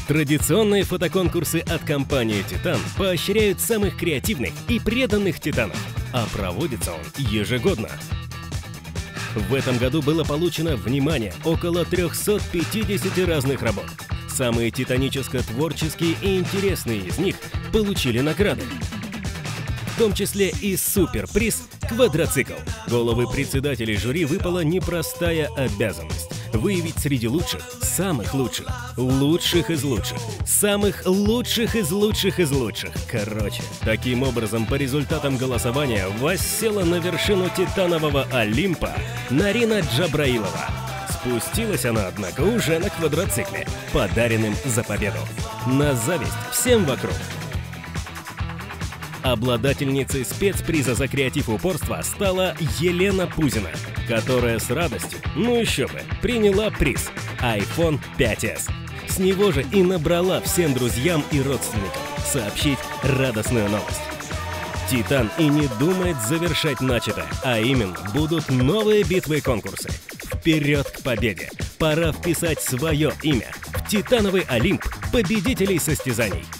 Традиционные фотоконкурсы от компании «Титан» поощряют самых креативных и преданных титанов, а проводится он ежегодно. В этом году было получено, внимание, около 350 разных работ. Самые титаническо-творческие и интересные из них получили награды. В том числе и суперприз «Квадроцикл». Головы председателей жюри выпала непростая обязанность – выявить среди лучших, самых лучших, лучших из лучших, самых лучших из лучших из лучших. Короче, таким образом, по результатам голосования воссела на вершину титанового Олимпа Нарина Джабраилова. Спустилась она, однако, уже на квадроцикле, подаренным за победу. На зависть всем вокруг. Обладательницей спецприза за креатив и упорство стала Елена Пузина, которая с радостью, ну еще бы, приняла приз iPhone 5s. С него же и набрала всем друзьям и родственникам сообщить радостную новость. «Титан» и не думает завершать начатое, а именно будут новые битвы и конкурсы. Вперед к победе! Пора вписать свое имя в титановый Олимп победителей состязаний.